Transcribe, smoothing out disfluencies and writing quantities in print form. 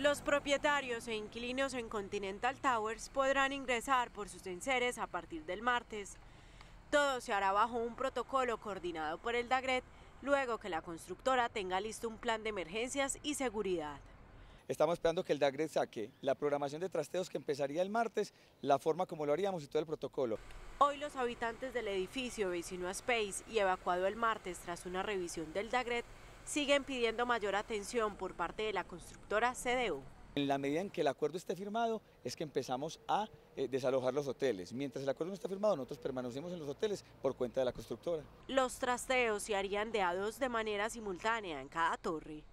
Los propietarios e inquilinos en Continental Towers podrán ingresar por sus enseres a partir del martes. Todo se hará bajo un protocolo coordinado por el DAGRET, luego que la constructora tenga listo un plan de emergencias y seguridad. Estamos esperando que el DAGRET saque la programación de trasteos que empezaría el martes, la forma como lo haríamos y todo el protocolo. Hoy los habitantes del edificio vecino a Space y evacuado el martes tras una revisión del DAGRET siguen pidiendo mayor atención por parte de la constructora CDU. En la medida en que el acuerdo esté firmado es que empezamos a desalojar los hoteles. Mientras el acuerdo no está firmado, nosotros permanecemos en los hoteles por cuenta de la constructora. Los trasteos se harían de a dos de manera simultánea en cada torre.